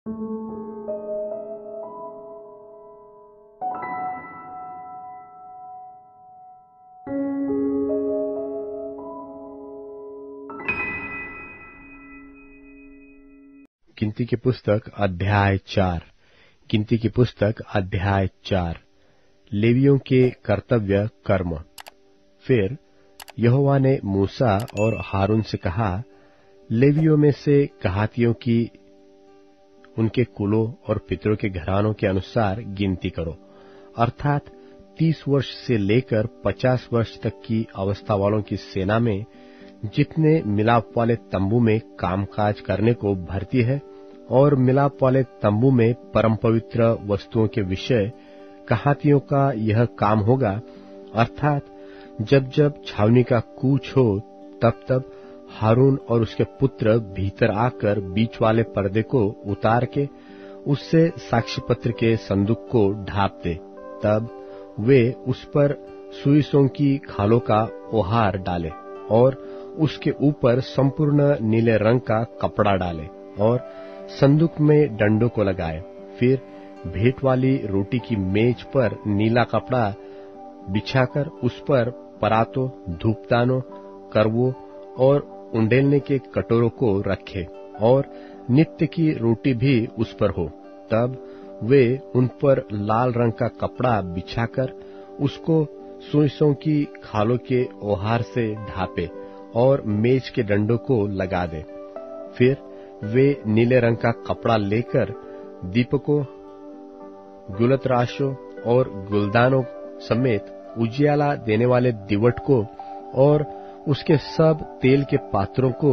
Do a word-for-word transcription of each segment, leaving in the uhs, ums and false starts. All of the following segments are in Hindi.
गिनती की पुस्तक अध्याय चार। गिनती की पुस्तक अध्याय चार। लेवियों के कर्तव्य कर्म। फिर यहोवा ने मूसा और हारून से कहा, लेवियों में से कहातियों की उनके कुलों और पितरों के घरानों के अनुसार गिनती करो, अर्थात तीस वर्ष से लेकर पचास वर्ष तक की अवस्था वालों की सेना में जितने मिलाप वाले तंबू में कामकाज करने को भर्ती है और मिलाप वाले तंबू में परम पवित्र वस्तुओं के विषय कहातियों का यह काम होगा, अर्थात जब जब छावनी का कूच हो तब तब हारून और उसके पुत्र भीतर आकर बीच वाले पर्दे को उतार के उससे साक्षीपत्र के संदूक को ढांप दे। तब वे उस पर सुइसों की खालों का ओहार डाले और उसके ऊपर संपूर्ण नीले रंग का कपड़ा डाले और संदूक में डंडों को लगाए। फिर भेंट वाली रोटी की मेज पर नीला कपड़ा बिछाकर उस पर परातों, धूपदानों, करवों और उंडेलने के कटोरों को रखे और नित्य की रोटी भी उस पर हो। तब वे उन पर लाल रंग का कपड़ा बिछाकर उसको सुइसों की खालों के ओहार से ढांपे और मेज के डंडों को लगा दे। फिर वे नीले रंग का कपड़ा लेकर दीपकों, गुलतराशों और गुलदानों समेत उजियाला देने वाले दिवट को और उसके सब तेल के पात्रों को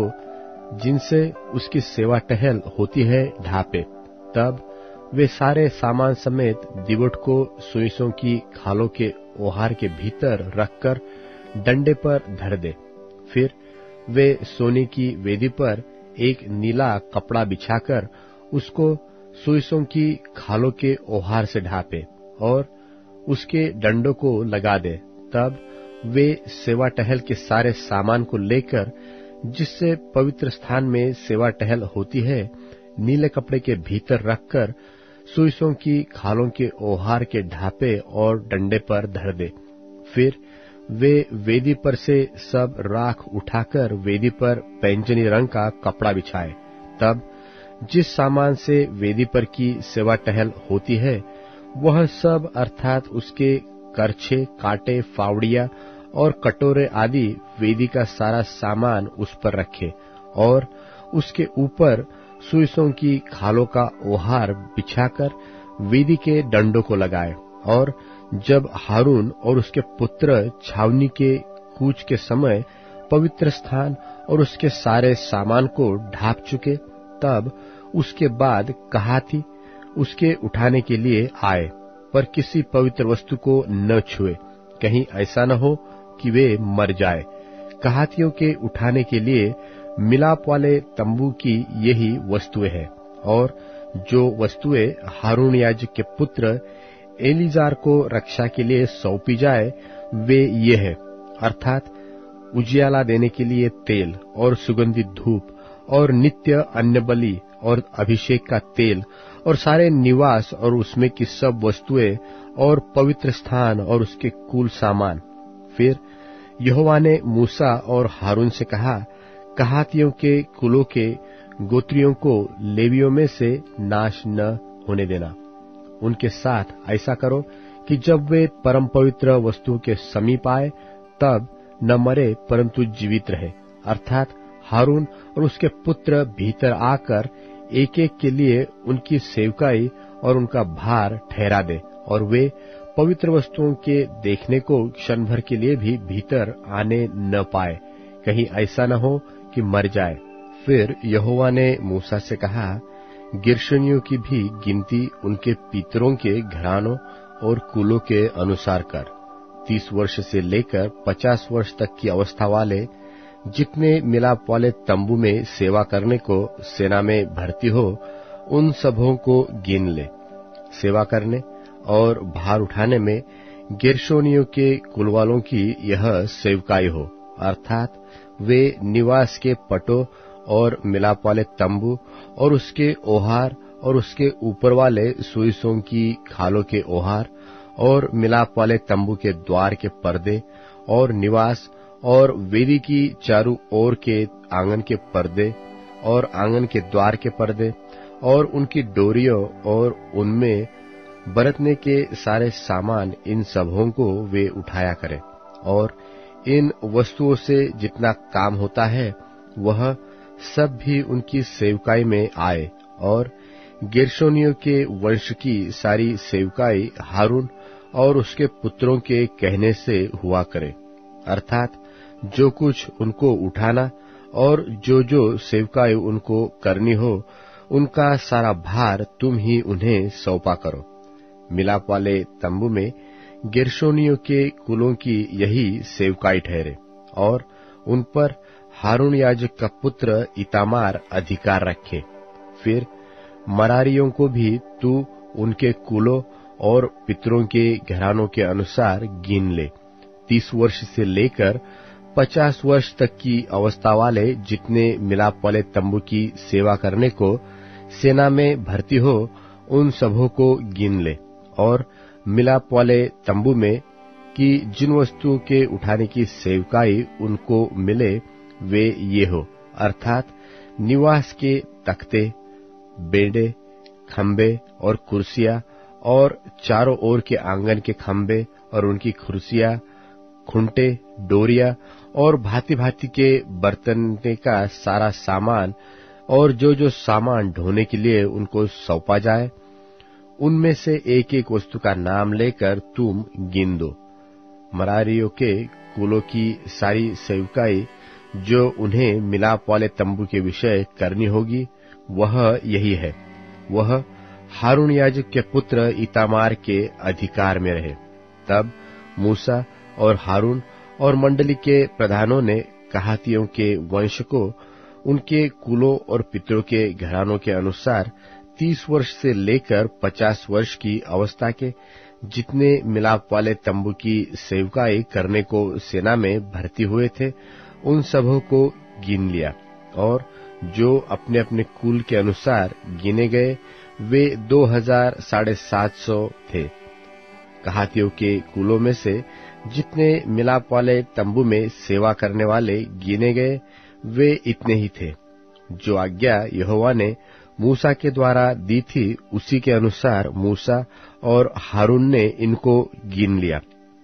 जिनसे उसकी सेवा टहल होती है ढांपे। तब वे सारे सामान समेत दिवट को सुइसों की खालों के ओहार के भीतर रखकर डंडे पर धर दे। फिर वे सोने की वेदी पर एक नीला कपड़ा बिछाकर उसको सुइसों की खालों के ओहार से ढांपे और उसके डंडों को लगा दे। तब वे सेवा टहल के सारे सामान को लेकर जिससे पवित्र स्थान में सेवा टहल होती है नीले कपड़े के भीतर रखकर सुइसों की खालों के ओहार के ढांपे और डंडे पर धर दे। फिर वे वेदी पर से सब राख उठाकर वेदी पर पैंजनी रंग का कपड़ा बिछाए। तब जिस सामान से वेदी पर की सेवा टहल होती है वह सब अर्थात उसके करछे, कांटे, फावड़िया और कटोरे आदि वेदी का सारा सामान उस पर रखे और उसके ऊपर सुइसों की खालों का ओहार बिछाकर वेदी के डंडों को लगाए। और जब हारून और उसके पुत्र छावनी के कूच के समय पवित्र स्थान और उसके सारे सामान को ढांप चुके, तब उसके बाद कहाती उसके उठाने के लिए आए, पर किसी पवित्र वस्तु को न छुए, कहीं ऐसा न हो कि वे मर जाए। कहातियों के उठाने के लिए मिलाप वाले तंबू की यही वस्तुएं हैं, और जो वस्तुएं हारून याजक के पुत्र एलीजार को रक्षा के लिए सौंपी जाए वे ये हैं, अर्थात उजियाला देने के लिए तेल और सुगंधित धूप और नित्य अन्य बलि और अभिषेक का तेल और सारे निवास और उसमें की सब वस्तुएं और पवित्र स्थान और उसके कुल सामान। फिर यहोवा ने मूसा और हारून से कहा, कहातियों के कुलों के गोत्रियों को लेवियों में से नाश न होने देना। उनके साथ ऐसा करो कि जब वे परम पवित्र वस्तुओं के समीप आए तब न मरे परंतु जीवित रहे, अर्थात हारून और उसके पुत्र भीतर आकर एक एक के लिए उनकी सेवकाई और उनका भार ठहरा दे, और वे पवित्र वस्तुओं के देखने को क्षण भर के लिए भी भीतर आने न पाए, कहीं ऐसा न हो कि मर जाए। फिर यहोवा ने मूसा से कहा, गिर्शनियों की भी गिनती उनके पितरों के घरानों और कुलों के अनुसार कर। तीस वर्ष से लेकर पचास वर्ष तक की अवस्था वाले जितने मिलाप वाले तंबू में सेवा करने को सेना में भर्ती हो, उन सबों को गिन ले। सेवा करने और भार उठाने में गिर्शोनियों के कुलवालों की यह सेवकाई हो, अर्थात वे निवास के पटों और मिलाप वाले तंबू और उसके ओहार और उसके ऊपर वाले सुइसों की खालों के ओहार और मिलाप वाले तंबू के द्वार के पर्दे और निवास और वेदी की चारों ओर के आंगन के पर्दे और आंगन के द्वार के पर्दे और उनकी डोरियों और उनमें बरतने के सारे सामान, इन सबों को वे उठाया करें। और इन वस्तुओं से जितना काम होता है वह सब भी उनकी सेवकाई में आए। और गेर्शोनियों के वंश की सारी सेवकाई हारून और उसके पुत्रों के कहने से हुआ करे, अर्थात जो कुछ उनको उठाना और जो जो सेवकाई उनको करनी हो, उनका सारा भार तुम ही उन्हें सौंपा करो। मिलाप वाले तंबू में गेर्शोनियों के कुलों की यही सेवकाई ठहरे और उन पर हारून याजक का पुत्र इतामार अधिकार रखे। फिर मरारियों को भी तू उनके कुलों और पितरों के घरानों के अनुसार गिन ले। तीस वर्ष से लेकर पचास वर्ष तक की अवस्था वाले जितने मिलाप वाले तंबू की सेवा करने को सेना में भर्ती हो, उन सबों को गिन ले। और मिलाप वाले तंबू में की जिन वस्तुओं के उठाने की सेवकाई उनको मिले वे ये हो, अर्थात निवास के तख्ते, बेड़े, खंबे और कुर्सियां और चारों ओर के आंगन के खंबे और उनकी कुर्सियां, खुंटे, डोरिया और भांति भांति के बर्तन का सारा सामान और जो जो सामान ढोने के लिए उनको सौंपा जाए, उनमें से एक एक वस्तु का नाम लेकर तुम गिन दो। मरारियों के कुलों की सारी सेवकाई जो उन्हें मिलाप वाले तंबू के विषय करनी होगी वह यही है, वह हारून याजक के पुत्र इतामार के अधिकार में रहे। तब मूसा और हारून और मंडली के प्रधानों ने कहातियों के वंश को उनके कुलों और पितरों के घरानों के अनुसार तीस वर्ष से लेकर पचास वर्ष की अवस्था के जितने मिलाप वाले तंबू की सेवकाई करने को सेना में भर्ती हुए थे, उन सबों को गिन लिया। और जो अपने अपने कुल के अनुसार गिने गए वे दो हजार साढ़े सात सौ थे। कहातियों के कुलों में से जितने मिलाप वाले तंबू में सेवा करने वाले गिने गए वे इतने ही थे। जो आज्ञा यहोवा ने मूसा के द्वारा दी थी उसी के अनुसार मूसा और हारून ने इनको गिन लिया।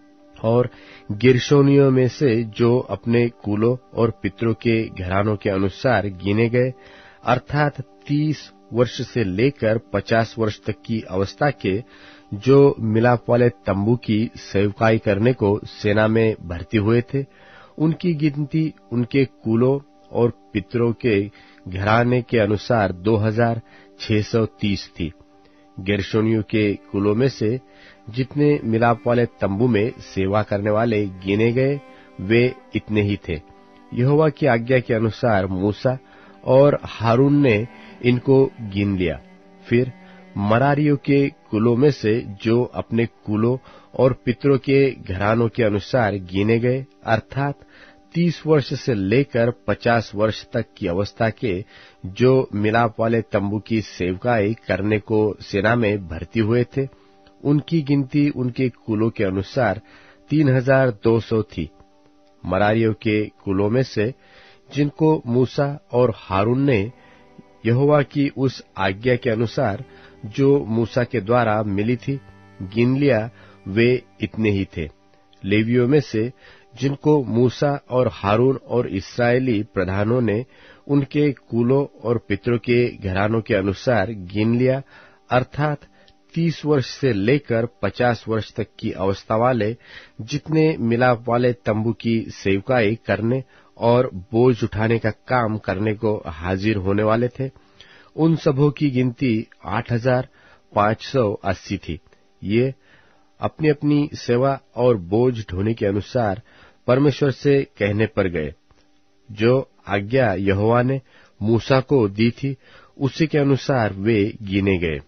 और गेर्शोनियों में से जो अपने कुलों और पितरों के घरानों के अनुसार गिने गए, अर्थात तीस वर्ष से लेकर पचास वर्ष तक की अवस्था के जो मिलाप वाले तंबू की सेवकाई करने को सेना में भर्ती हुए थे, उनकी गिनती उनके कुलों और पितरों के घराने के अनुसार दो हजार छह सौ तीस थी। गेर्शोनियों के कुलों में से जितने मिलाप वाले तंबू में सेवा करने वाले गिने गए वे इतने ही थे। यहोवा की आज्ञा के अनुसार मूसा और हारून ने इनको गिन लिया। फिर मरारियों के कुलों में से जो अपने कुलों और पितरों के घरानों के अनुसार गिने गए, अर्थात तीस वर्ष से लेकर पचास वर्ष तक की अवस्था के जो मिलाप वाले तंबू की सेवकाई करने को सेना में भर्ती हुए थे, उनकी गिनती उनके कुलों के अनुसार तीन हजार दो सौ थी। मरारियों के कुलों में से जिनको मूसा और हारून ने यहोवा की उस आज्ञा के अनुसार जो मूसा के द्वारा मिली थी गिन लिया, वे इतने ही थे। लेवियों में से जिनको मूसा और हारून और इस्राएली प्रधानों ने उनके कुलों और पितरों के घरानों के अनुसार गिन लिया, अर्थात तीस वर्ष से लेकर पचास वर्ष तक की अवस्था वाले जितने मिलाप वाले तंबू की सेवकाई करने और बोझ उठाने का काम करने को हाजिर होने वाले थे, उन सबों की गिनती आठ हजार पांच सौ अस्सी थी। ये अपनी अपनी सेवा और बोझ ढोने के अनुसार परमेश्वर से कहने पर गए। जो आज्ञा यहोवा ने मूसा को दी थी उसी के अनुसार वे गिने गए।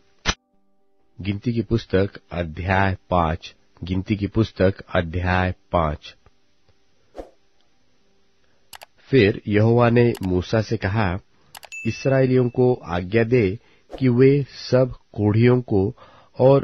गिनती की पुस्तक अध्याय पांच। गिनती की पुस्तक अध्याय पांच। फिर यहोवा ने मूसा से कहा, इस्राएलियों को आज्ञा दे कि वे सब कोढ़ियों को और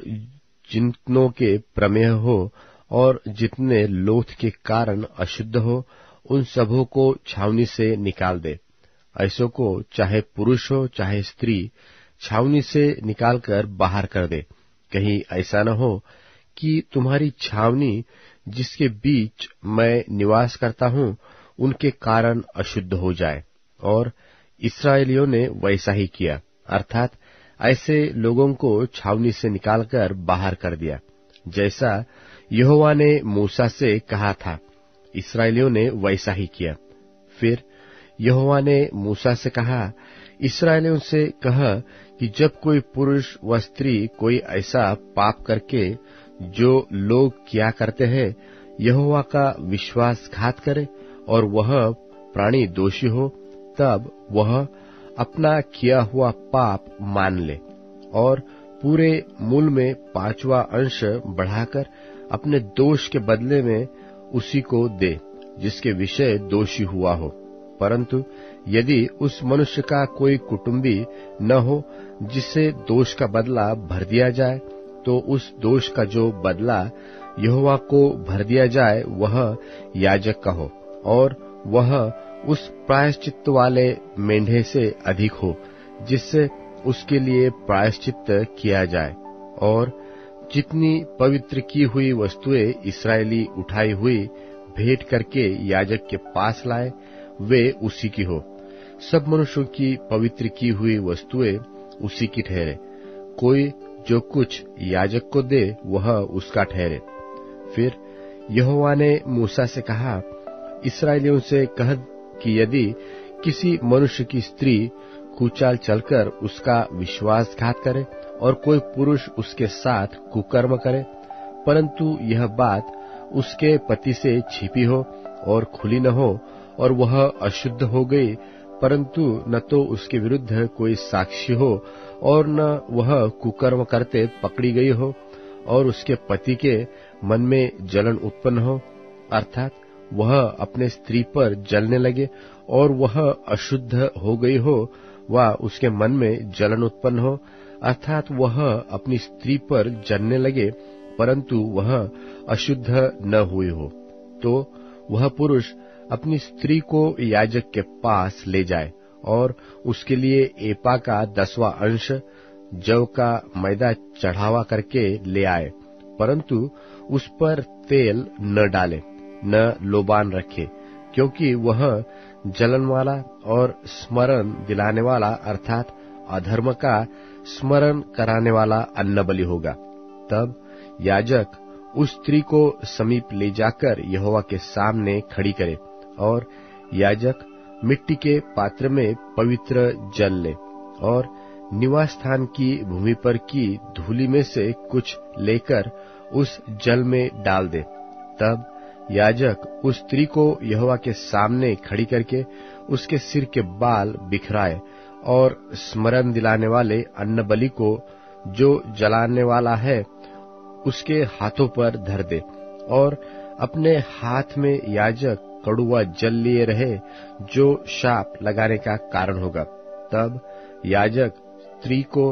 जितनों के प्रमेह हो और जितने लोथ के कारण अशुद्ध हो, उन सबों को छावनी से निकाल दे। ऐसों को चाहे पुरुष हो चाहे स्त्री छावनी से निकालकर बाहर कर दे। कहीं ऐसा न हो कि तुम्हारी छावनी जिसके बीच मैं निवास करता हूं उनके कारण अशुद्ध हो जाए। और इस्राएलियों ने वैसा ही किया, अर्थात ऐसे लोगों को छावनी से निकालकर बाहर कर दिया, जैसा यहोवा ने मूसा से कहा था। इस्राएलियों ने वैसा ही किया। फिर यहोवा ने मूसा से कहा, इस्राएलियों से कह कि जब कोई पुरुष व स्त्री कोई ऐसा पाप करके जो लोग किया करते हैं यहोवा का विश्वासघात करे और वह प्राणी दोषी हो, तब वह अपना किया हुआ पाप मान ले और पूरे मूल में पांचवा अंश बढ़ाकर अपने दोष के बदले में उसी को दे जिसके विषय दोषी हुआ हो। परंतु यदि उस मनुष्य का कोई कुटुंबी न हो जिसे दोष का बदला भर दिया जाए, तो उस दोष का जो बदला यहोवा को भर दिया जाए वह याजक का हो, और वह उस प्रायश्चित्त वाले मेंढे से अधिक हो जिससे उसके लिए प्रायश्चित्त किया जाए। और जितनी पवित्र की हुई वस्तुएं इस्राएली उठाई हुई भेंट करके याजक के पास लाए, वे उसी की हो। सब मनुष्यों की पवित्र की हुई वस्तुएं उसी की ठहरे। कोई जो कुछ याजक को दे वह उसका ठहरे। फिर यहोवा ने मूसा से कहा, इस्राएलियों से कह कि यदि किसी मनुष्य की स्त्री कुचाल चलकर उसका विश्वासघात करे और कोई पुरुष उसके साथ कुकर्म करे, परंतु यह बात उसके पति से छिपी हो और खुली न हो, और वह अशुद्ध हो गई, परंतु न तो उसके विरुद्ध कोई साक्षी हो और न वह कुकर्म करते पकड़ी गई हो, और उसके पति के मन में जलन उत्पन्न हो, अर्थात वह अपने स्त्री पर जलने लगे और वह अशुद्ध हो गई हो, वा उसके मन में जलन उत्पन्न हो, अर्थात वह अपनी स्त्री पर जलने लगे परंतु वह अशुद्ध न हुई हो, तो वह पुरुष अपनी स्त्री को याजक के पास ले जाए और उसके लिए एपा का दसवां अंश जव का मैदा चढ़ावा करके ले आए, परंतु उस पर तेल न डाले, न लोबान रखे, क्योंकि वह जलन वाला और स्मरण दिलाने वाला अर्थात अधर्म का स्मरण कराने वाला अन्नबलि होगा। तब याजक उस स्त्री को समीप ले जाकर यहोवा के सामने खड़ी करे, और याजक मिट्टी के पात्र में पवित्र जल ले और निवास स्थान की भूमि पर की धूलि में से कुछ लेकर उस जल में डाल दे। तब याजक उस स्त्री को यहोवा के सामने खड़ी करके उसके सिर के बाल बिखराए और स्मरण दिलाने वाले अन्नबलि को जो जलाने वाला है उसके हाथों पर धर दे, और अपने हाथ में याजक कड़ुआ जल लिए रहे जो शाप लगाने का कारण होगा। तब याजक स्त्री को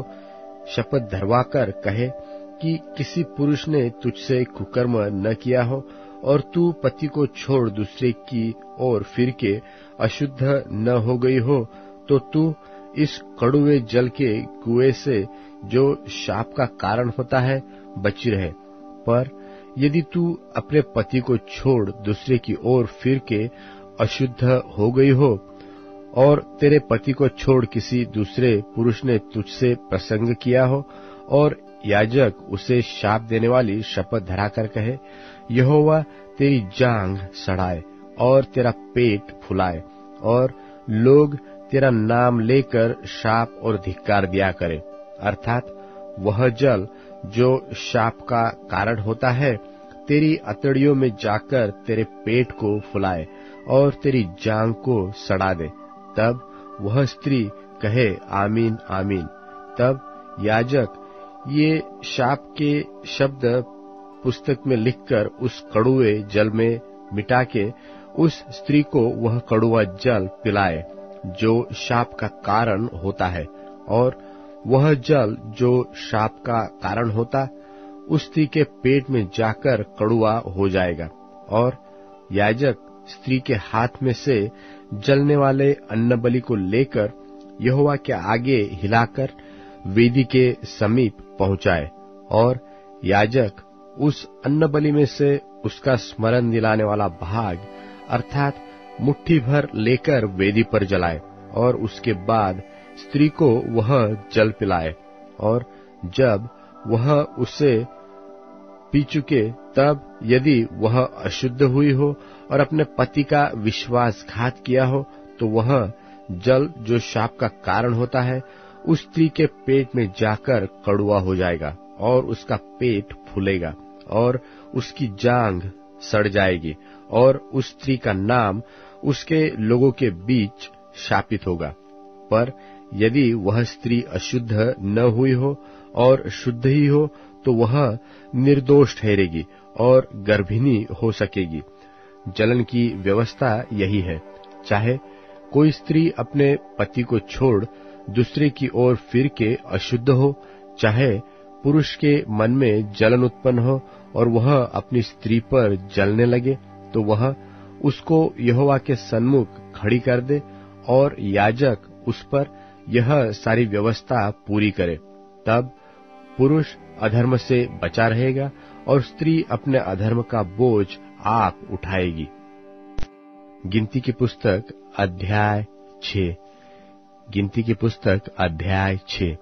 शपथ धरवाकर कहे कि किसी पुरुष ने तुझसे कुकर्म न किया हो और तू पति को छोड़ दूसरे की ओर फिर के अशुद्ध न हो गई हो, तो तू इस कड़ुए जल के कुएं से जो शाप का कारण होता है बची रहे। पर यदि तू अपने पति को छोड़ दूसरे की ओर फिर के अशुद्ध हो गई हो और तेरे पति को छोड़ किसी दूसरे पुरुष ने तुझसे प्रसंग किया हो, और याजक उसे शाप देने वाली शपथ धराकर कहे, यहोवा तेरी जांघ सड़ाए और तेरा पेट फुलाए, और लोग तेरा नाम लेकर शाप और धिक्कार दिया करे, अर्थात वह जल जो शाप का कारण होता है तेरी अतड़ियों में जाकर तेरे पेट को फुलाए और तेरी जांघ को सड़ा दे। तब वह स्त्री कहे, आमीन आमीन। तब याजक ये शाप के शब्द पुस्तक में लिखकर उस कड़ुए जल में मिटा के उस स्त्री को वह कड़ुआ जल पिलाए जो शाप का कारण होता है, और वह जल जो शाप का कारण होता उस स्त्री के पेट में जाकर कड़ुआ हो जाएगा, और याजक स्त्री के हाथ में से जलने वाले अन्न बलि को लेकर यहोवा के आगे हिलाकर वेदी के समीप पहुंचाए, और याजक उस अन्न बलि में से उसका स्मरण दिलाने वाला भाग अर्थात मुट्ठी भर लेकर वेदी पर जलाए, और उसके बाद स्त्री को वह जल पिलाए। और जब वह उसे पी चुके तब यदि वह अशुद्ध हुई हो और अपने पति का विश्वासघात किया हो, तो वह जल जो शाप का कारण होता है उस स्त्री के पेट में जाकर कड़ुआ हो जाएगा, और उसका पेट फूलेगा और उसकी जांघ सड़ जाएगी, और उस स्त्री का नाम उसके लोगों के बीच शापित होगा। पर यदि वह स्त्री अशुद्ध न हुई हो और शुद्ध ही हो, तो वह निर्दोष ठहरेगी और गर्भिणी हो सकेगी। जलन की व्यवस्था यही है, चाहे कोई स्त्री अपने पति को छोड़ दूसरे की ओर फिर के अशुद्ध हो, चाहे पुरुष के मन में जलन उत्पन्न हो और वह अपनी स्त्री पर जलने लगे, तो वह उसको यहोवा के सन्मुख खड़ी कर दे, और याजक उस पर यह सारी व्यवस्था पूरी करे। तब पुरुष अधर्म से बचा रहेगा और स्त्री अपने अधर्म का बोझ आप उठाएगी। गिनती की पुस्तक अध्याय छह। गिनती की पुस्तक अध्याय छह।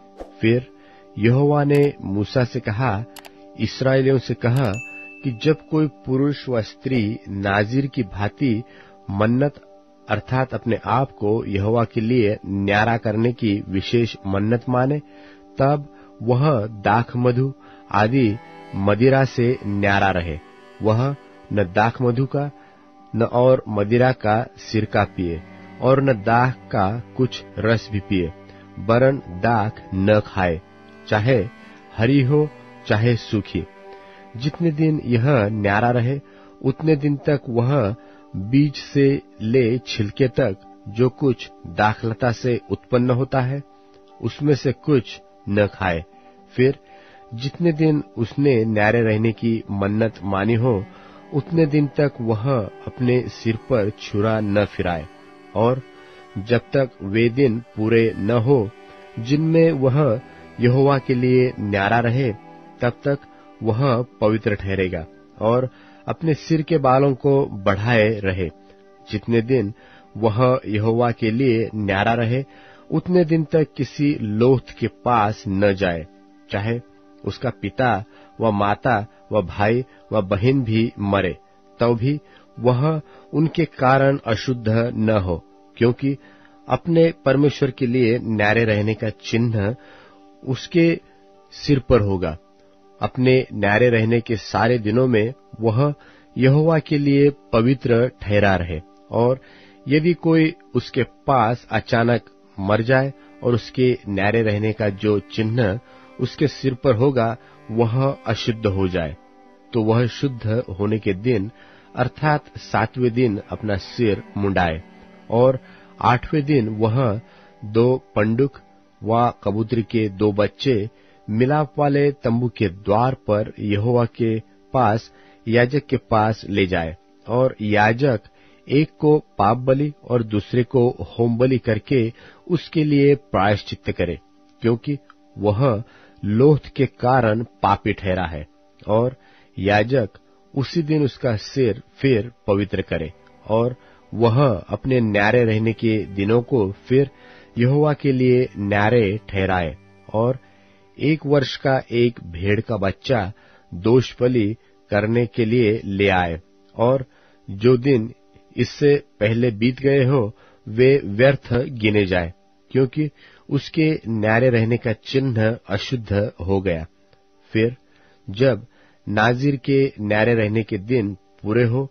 फिर यहोवा ने मूसा से कहा, इस्राएलियों से कहा कि जब कोई पुरुष व स्त्री नाजीर की भांति मन्नत अर्थात अपने आप को यहोवा के लिए न्यारा करने की विशेष मन्नत माने, तब वह दाख मधु आदि मदिरा से न्यारा रहे। वह न दाख मधु का न और मदिरा का सिरका पिए, और न दाख का कुछ रस भी पिए, वरन दाख न खाए, चाहे हरी हो चाहे सूखी। जितने दिन यह न्यारा रहे उतने दिन तक वह बीज से ले छिलके तक जो कुछ दाखलता से उत्पन्न होता है उसमें से कुछ न खाए। फिर जितने दिन उसने न्यारे रहने की मन्नत मानी हो उतने दिन तक वह अपने सिर पर छुरा न फिराए, और जब तक वे दिन पूरे न हो जिनमें वह यहोवा के लिए न्यारा रहे, तब तक वह पवित्र ठहरेगा और अपने सिर के बालों को बढ़ाए रहे। जितने दिन वह यहोवा के लिए न्यारा रहे उतने दिन तक किसी लोथ के पास न जाए, चाहे उसका पिता व माता व भाई व बहन भी मरे, तो भी वह उनके कारण अशुद्ध न हो, क्योंकि अपने परमेश्वर के लिए न्यारे रहने का चिन्ह उसके सिर पर होगा। अपने न्यारे रहने के सारे दिनों में वह यहोवा के लिए पवित्र ठहरा रहे, और यदि कोई उसके पास अचानक मर जाए और उसके न्यारे रहने का जो चिन्ह उसके सिर पर होगा वह अशुद्ध हो जाए, तो वह शुद्ध होने के दिन अर्थात सातवें दिन अपना सिर मुंडाए, और आठवें दिन वह दो पंडुक व कबूतरी के दो बच्चे मिलाप वाले तंबू के द्वार पर यहोवा के पास याजक के पास ले जाए, और याजक एक को पाप बलि और दूसरे को होम बलि करके उसके लिए प्रायश्चित्त करे, क्योंकि वह लोथ के कारण पापी ठहरा है। और याजक उसी दिन उसका सिर फिर पवित्र करे, और वह अपने न्यारे रहने के दिनों को फिर यहोवा के लिए न्यारे ठहराए, और एक वर्ष का एक भेड़ का बच्चा दोष बलि करने के लिए ले आए, और जो दिन इससे पहले बीत गए हो वे व्यर्थ गिने जाए, क्योंकि उसके न्यारे रहने का चिन्ह अशुद्ध हो गया। फिर जब नाजिर के न्यारे रहने के दिन पूरे हो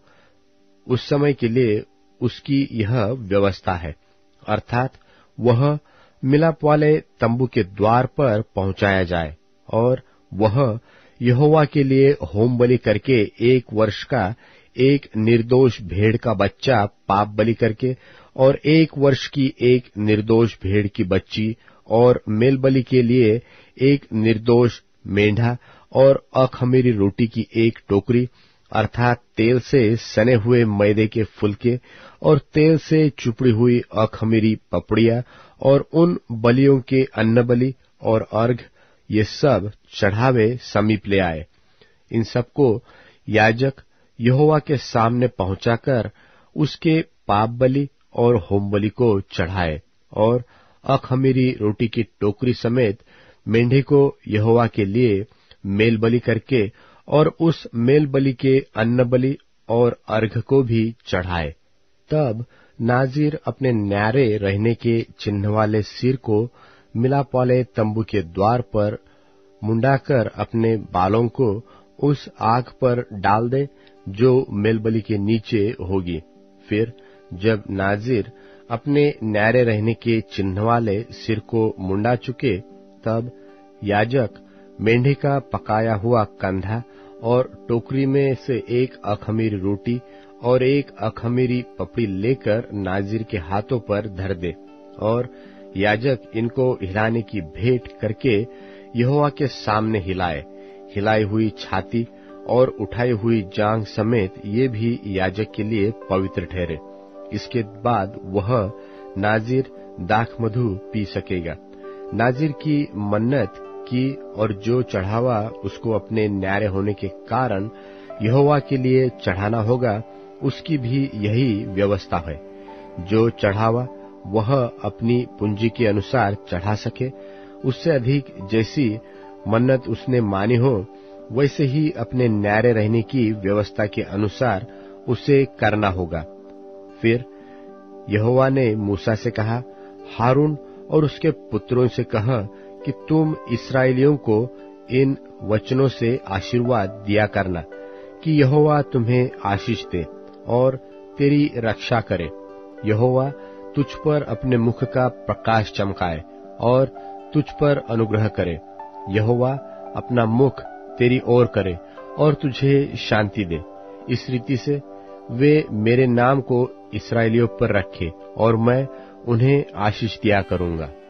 उस समय के लिए उसकी यह व्यवस्था है, अर्थात वह मिलाप वाले तंबू के द्वार पर पहुंचाया जाए, और वह यहोवा के लिए होम बलि करके एक वर्ष का एक निर्दोष भेड़ का बच्चा पाप बलि करके, और एक वर्ष की एक निर्दोष भेड़ की बच्ची और मेलबलि के लिए एक निर्दोष मेंढा और अखमीरी रोटी की एक टोकरी, अर्थात तेल से सने हुए मैदे के फुलके और तेल से चुपड़ी हुई अखमीरी पपड़ियां और उन बलियों के अन्नबलि और अर्घ, ये सब चढ़ावे समीप ले आए। इन सबको याजक यहोवा के सामने पहुंचाकर उसके पाप बलि और होम बलि को चढ़ाए और अखमीरी रोटी की टोकरी समेत मेंढे को यहोवा के लिए मेल बलि करके और उस मेल बलि के अन्न बलि और अर्घ को भी चढ़ाए। तब नाजिर अपने न्यारे रहने के चिन्ह वाले सिर को मिलाप वाले तंबू के द्वार पर मुंडाकर अपने बालों को उस आग पर डाल दे जो मेलबलि के नीचे होगी। फिर जब नाजिर अपने न्यारे रहने के चिन्ह वाले सिर को मुंडा चुके, तब याजक मेंढे का पकाया हुआ कंधा और टोकरी में से एक अखमीरी रोटी और एक अखमीरी पपड़ी लेकर नाजिर के हाथों पर धर दे और याजक इनको हिलाने की भेंट करके यहोवा के सामने हिलाए। हिलाई हुई छाती और उठाई हुई जांघ समेत ये भी याजक के लिए पवित्र ठहरे। इसके बाद वह नाजिर दाख मधु पी सकेगा। नाजिर की मन्नत की और जो चढ़ावा उसको अपने न्यारे होने के कारण यहोवा के लिए चढ़ाना होगा, उसकी भी यही व्यवस्था है। जो चढ़ावा वह अपनी पूंजी के अनुसार चढ़ा सके, उससे अधिक जैसी मन्नत उसने मानी हो, वैसे ही अपने न्यारे रहने की व्यवस्था के अनुसार उसे करना होगा। फिर यहोवा ने मूसा से कहा, हारून और उसके पुत्रों से कह कि तुम इस्राएलियों को इन वचनों से आशीर्वाद दिया करना कि यहोवा तुम्हें आशीष दे और तेरी रक्षा करे। यहोवा तुझ पर अपने मुख का प्रकाश चमकाए और तुझ पर अनुग्रह करे। यहोवा अपना मुख तेरी ओर करे और तुझे शांति दे। इस रीति से वे मेरे नाम को इस्राएलियों पर रखे और मैं उन्हें आशीष दिया करूंगा।